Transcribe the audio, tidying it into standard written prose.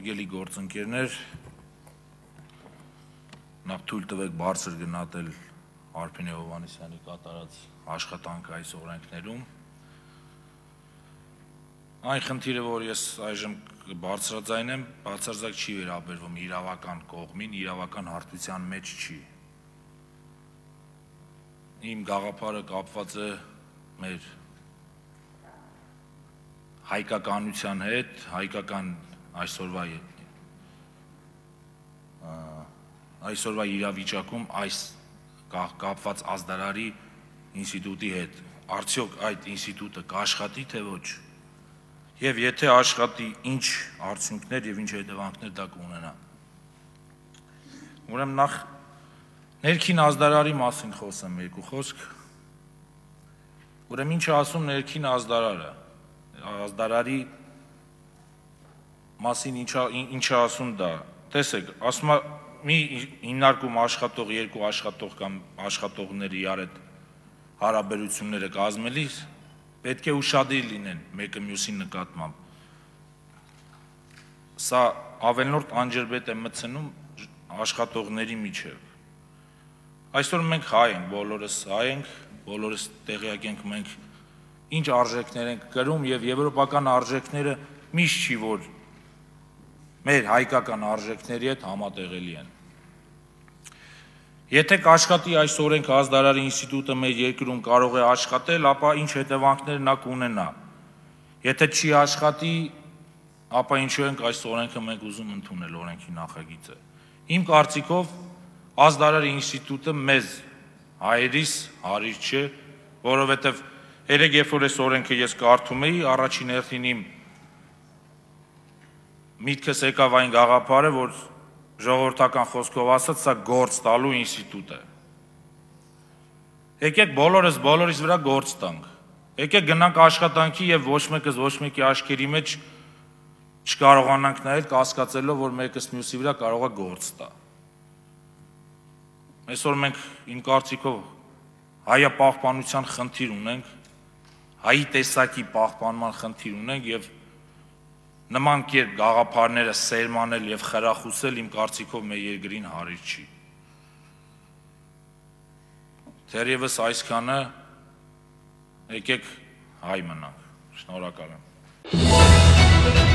Հարգելի գործընկերներ, նախ թույլ տվեք բարձր գնահատել Արփինե Հովհաննիսյանի կատարած աշխատանքը այս օրենքներում։ Այն խնդիրը, որ ես այժմ բարձրաձայնեմ, բացարձակ չի վերաբերվում իրավական կողմին, իրավական հարթության մեջ չի։ Իմ գաղափարը կապված է մեր հայկականության հետ, հայկական այսօրվա իրավիճակում այս կապված ազդարարի ինստիտուտի հետ, արդյոք այդ ինստիտուտը կաշխատի, թե ոչ, եւ եթե աշխատի, ինչ արդյունքներ եւ ինչ հետևանքներ դա կունենա։ Ուրեմն նախ ներքին ազդարարի մասին խոսեմ երկու խոսք։ Ուրեմն ինչ է ասում ներքին ազդարարը, ազդարարի մասին ինչ է ասում դա։ Տեսեք, ասում է մի հիմնարկում աշխատող երկու աշխատող կամ աշխատողների իրար հետ հարաբերությունները կազմելիս պետք է ուշադիր լինեն մեկը մյուսի նկատմամբ։ Սա ավելորդ անջրպետ է մտցնում աշխատողների միջև։ Այսօր մենք հայ ենք, բոլորս հայ ենք, բոլորս տեղյակ ենք մենք ինչ արժեքներ ենք կրում եւ եվրոպական արժեքները միշտ չի որ մեր հայկական արժեքների հետ համատեղելի են։ Եթե կաշխատի այս օրենք ազդարարի ինստիտուտը մեր երկրում կարող է աշխատել, ապա ինչ հետևանքներ նա կունենա։ Եթե չի աշխատի, ապա ինչու ենք այս օրենքը մենք ուզում ընդունել օրենքի նախագիծը։ Իմ կարծիքով ազդարարի ինստիտուտը մեզ հայերիս հարիր չէ, որովհետև երեք երբ որ այս օրենքը ես կարդում էի, առաջին հերթին իմ միտքս եկավ այն գաղափարը, որ ժողովրդական խոսքով ասած, սա գործ տալու ինստիտուտ է։ Եկեք բոլորիս վրա գործ տանք։ Եկեք գնանք աշխատանքի եւ ոչ մեկս ոչ մեկի աչքերի մեջ չկարողանանք նայել կասկածելով, որ մեկս մյուսի վրա կարող է գործ տա։ Այսօր մենք իմ կարծիքով հայապահպանության խնդիր ունենք, հայի տեսակի պահպանման խնդիր ունենք եւ նման կերպ գաղափարները սերմանել եւ խրախուսել իմ կարծիքով մեր երկրին հարիր չի։ Թերևս այսքանը, եկեք հայ մնանք։ Շնորհակալ եմ։